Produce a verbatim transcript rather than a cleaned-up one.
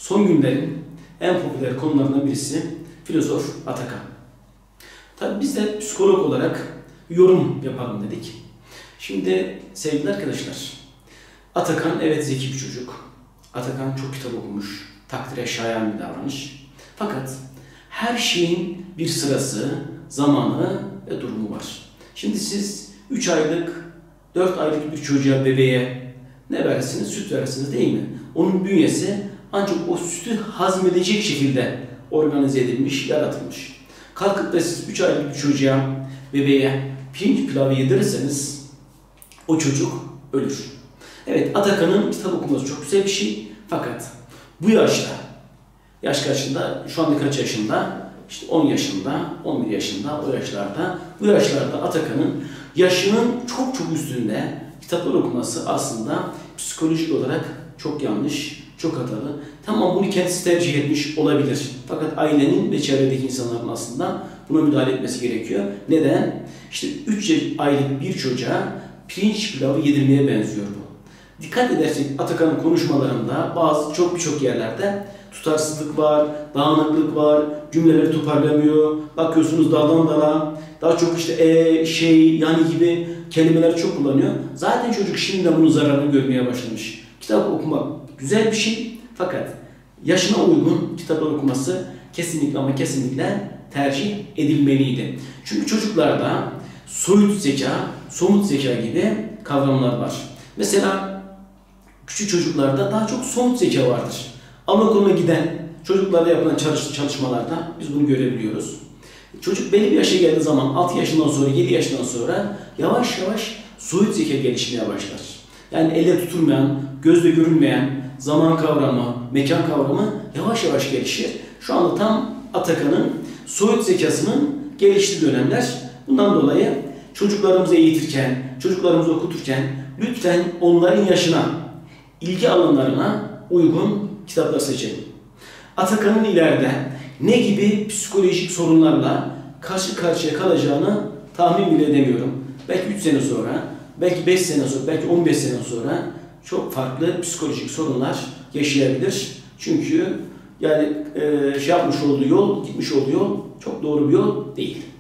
son günlerin en popüler konularından birisi filozof Atakan. Tabii biz de psikolog olarak yorum yapalım dedik. Şimdi sevgili arkadaşlar, Atakan evet zeki bir çocuk. Atakan çok kitap okumuş, takdire şayan bir davranış. Fakat her şeyin bir sırası, zamanı ve durumu var. Şimdi siz üç aylık, dört aylık bir çocuğa, bebeğe ne verirsiniz? Süt verirsiniz değil mi? Onun bünyesi ancak o sütü hazmedecek şekilde organize edilmiş, yaratılmış. Kalkıp da siz üç aylık bir çocuğa, bebeğe pirinç pilavı yedirirseniz o çocuk ölür. Evet, Atakan'ın kitap okuması çok güzel bir şey. Fakat bu yaşta, yaş kaçında, şu anda kaç yaşında? İşte on yaşında, on bir yaşında, o yaşlarda, bu yaşlarda Atakan'ın yaşının çok çok üstünde kitaplar okuması aslında psikolojik olarak çok yanlış, çok hatalı. Tamam, bunu kendisi tercih etmiş olabilir. Fakat ailenin ve çevredeki insanların aslında buna müdahale etmesi gerekiyor. Neden? İşte üç aylık bir çocuğa pirinç pilavı yedirmeye benziyor bu. Dikkat edersek Atakan'ın konuşmalarında bazı çok birçok yerlerde tutarsızlık var, dağınıklık var, cümleleri toparlamıyor, bakıyorsunuz daldan dala, daha çok işte e, şey, yani gibi kelimeler çok kullanıyor. Zaten çocuk şimdiden bunun zararını görmeye başlamış. Kitap okumak güzel bir şey fakat yaşına uygun kitaplar okuması kesinlikle ama kesinlikle tercih edilmeliydi. Çünkü çocuklarda soyut zeka, somut zeka gibi kavramlar var. Mesela küçük çocuklarda daha çok somut zeka vardır. Anaokuluna giden çocuklarla yapılan çalış çalışmalarda biz bunu görebiliyoruz. Çocuk belli bir yaşa geldiği zaman altı yaşından sonra, yedi yaşından sonra yavaş yavaş soyut zeka gelişmeye başlar. Yani elle tutulmayan, gözle görülmeyen zaman kavramı, mekan kavramı yavaş yavaş gelişir. Şu anda tam Atakan'ın soyut zekasının geliştiği dönemler. Bundan dolayı çocuklarımızı eğitirken, çocuklarımızı okuturken lütfen onların yaşına, ilgi alanlarına uygun kitaplar seçelim. Atakan'ın ileride ne gibi psikolojik sorunlarla karşı karşıya kalacağını tahmin bile edemiyorum. Belki üç sene sonra, belki beş sene sonra, belki on beş sene sonra çok farklı psikolojik sorunlar yaşayabilir. Çünkü yani e, şey yapmış olduğu yol, gitmiş olduğu yol çok doğru bir yol değil.